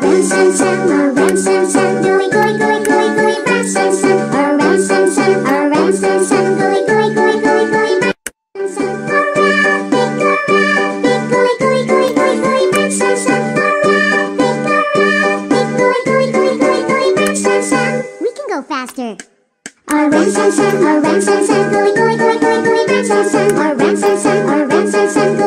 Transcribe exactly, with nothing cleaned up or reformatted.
Around sun sun, around sun sun, gooey gooey gooey gooey gooey, round sun sun, around sun sun, around sun sun, gooey gooey gooey gooey gooey, round sun sun, around big around big gooey gooey gooey gooey gooey, round sun sun, around big around big gooey gooey gooey gooey gooey, round sun sun. We can go faster. Around sun sun, around sun sun, gooey gooey gooey gooey gooey, round sun sun, around sun sun, around sun sun.